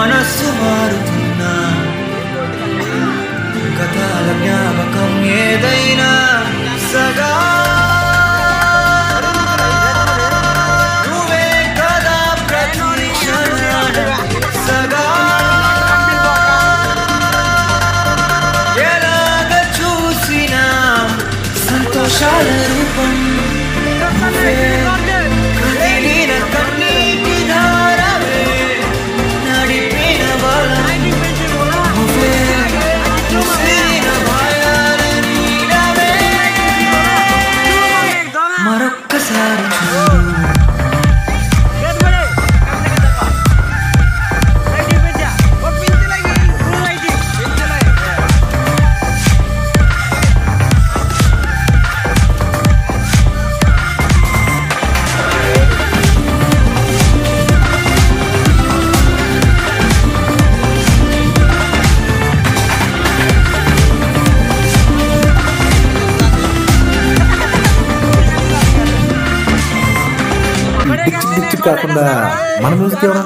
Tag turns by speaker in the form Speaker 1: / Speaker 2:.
Speaker 1: మనస్సు మారుతున్నా కథల జ్ఞాపకం ఏదైనా సగా నువ్వే కదా ప్రతి క్షణాన సగా ఎలాగ చూసినా సంతోషాల రూపం నువ్వే కదిలిన కన్నీటి ధారవే నడిపిన బలం నువ్వే ముసిరిన భయాల నీడవే మరొక్కసారి
Speaker 2: కాకుండా మన మ్యూజిక్ ఎవరా